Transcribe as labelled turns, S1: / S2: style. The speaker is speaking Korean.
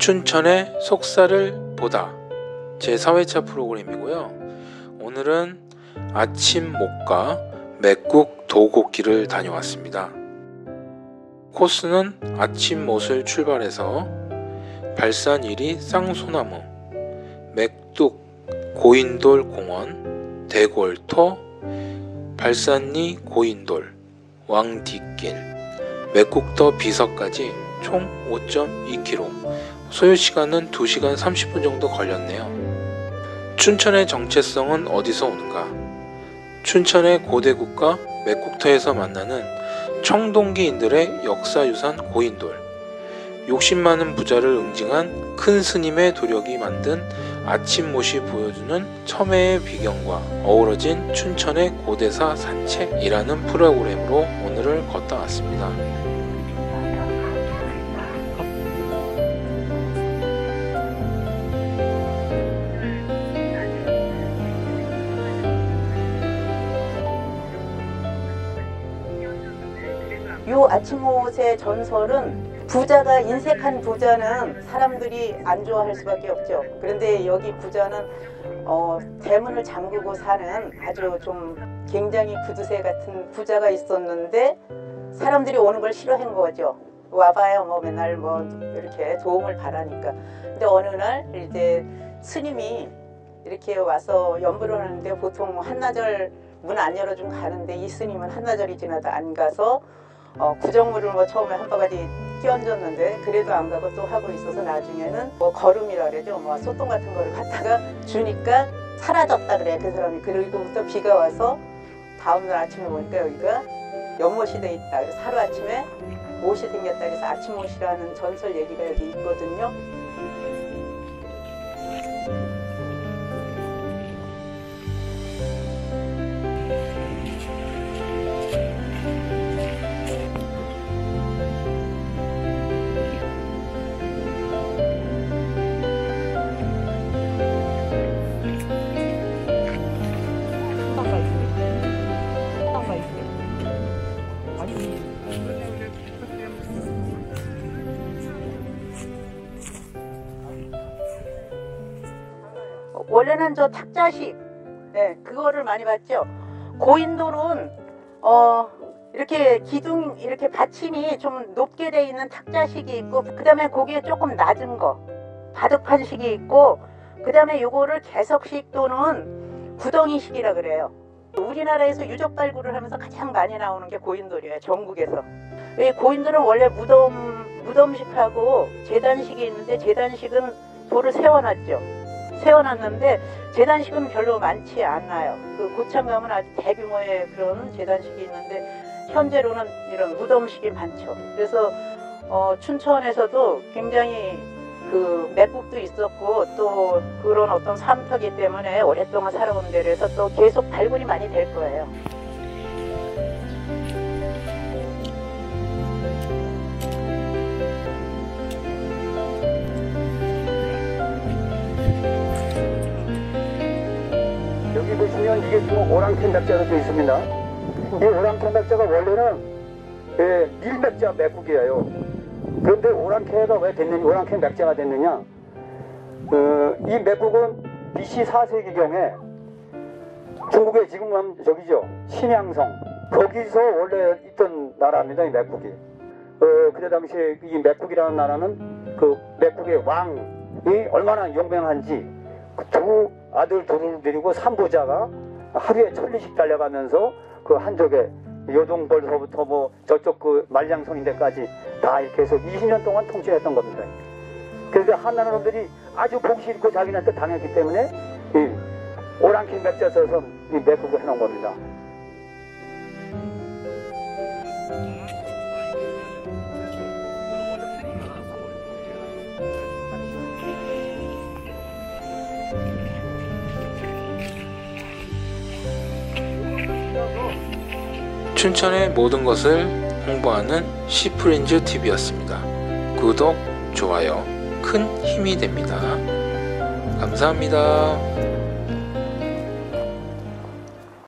S1: 춘천의 속살을 보다 제4회차 프로그램이고요. 오늘은 아침 목가 맥국 도곡길을 다녀왔습니다. 코스는 아침 못을 출발해서 발산 1위 쌍소나무, 맥뚝 고인돌 공원, 대골터, 발산 2 고인돌, 왕뒷길, 맥국더 비서까지 총 5.2km, 소요시간은 2시간 30분 정도 걸렸네요. 춘천의 정체성은 어디서 오는가? 춘천의 고대국과 맥국터에서 만나는 청동기인들의 역사유산 고인돌, 욕심 많은 부자를 응징한 큰 스님의 도력이 만든 아침못이 보여주는 첨예의 비경과 어우러진 춘천의 고대사 산책이라는 프로그램으로 오늘을 걷다 왔습니다.
S2: 요 아침못의 전설은 부자가 인색한 부자는 사람들이 안 좋아할 수밖에 없죠. 그런데 여기 부자는 대문을 잠그고 사는 아주 좀 굉장히 구두쇠 같은 부자가 있었는데 사람들이 오는 걸 싫어한 거죠. 와봐요 뭐 맨날 뭐 이렇게 도움을 바라니까. 근데 어느 날 이제 스님이 이렇게 와서 연불을 하는데 보통 한나절 문 안 열어주면 가는데 이 스님은 한나절이 지나도 안 가서 구정물을 뭐 처음에 한 바가지 끼얹었는데 그래도 안 가고 또 하고 있어서 나중에는 뭐 거름이라 그러죠. 뭐 소똥 같은 거를 갖다가 주니까 사라졌다 그래 그 사람이. 그리고부터 비가 와서 다음날 아침에 보니까 여기가 연못이 돼 있다. 그래서 하루 아침에 못이 생겼다. 그래서 아침못이라는 전설 얘기가 여기 있거든요. 원래는 저 탁자식, 그거를 많이 봤죠. 고인돌은 이렇게 기둥 이렇게 받침이 좀 높게 돼 있는 탁자식이 있고, 그 다음에 거기에 조금 낮은 거 바둑판식이 있고, 그 다음에 요거를 개석식 또는 구덩이식이라 그래요. 우리나라에서 유적 발굴을 하면서 가장 많이 나오는 게 고인돌이에요. 전국에서. 이 고인돌은 원래 무덤식하고 제단식이 있는데, 제단식은 돌을 세워놨죠. 세워놨는데 제단식은 별로 많지 않아요. 그 고창 가면 아주 대규모의 그런 제단식이 있는데 현재로는 이런 무덤식이 많죠. 그래서 춘천에서도 굉장히 그 맥국도 있었고 또 그런 어떤 삶터기 때문에 오랫동안 살아온 데라서 또 계속 발굴이 많이 될 거예요.
S3: 여기 보시면 이게 지금 오랑캐 맥자로 되어 있습니다. 이 오랑캐 맥자가 원래는 밀맥자 맥국이에요. 그런데 오랑캐가 왜 됐느냐, 오랑캐 맥자가 됐느냐? 이 맥국은 BC 4세기경에 중국의 지금 저기죠, 심양성, 거기서 원래 있던 나라입니다. 이 맥국이. 그때 당시에 이 맥국이라는 나라는 그 맥국의 왕이 얼마나 용맹한지 두 아들 둘을 데리고 삼부자가 하루에 1000리씩 달려가면서 그 한쪽에 요동벌서부터 뭐 저쪽 그 말량성인데까지 다 이렇게 해서 20년 동안 통치했던 겁니다. 그래서 한나라 놈들이 아주 보기 싫고 자기네한테 당했기 때문에 이 오랑캐 맥자 써서 이 맥국을 해놓은 겁니다.
S1: 춘천의 모든 것을 홍보하는 시프린즈 TV였습니다. 구독, 좋아요 큰 힘이 됩니다. 감사합니다.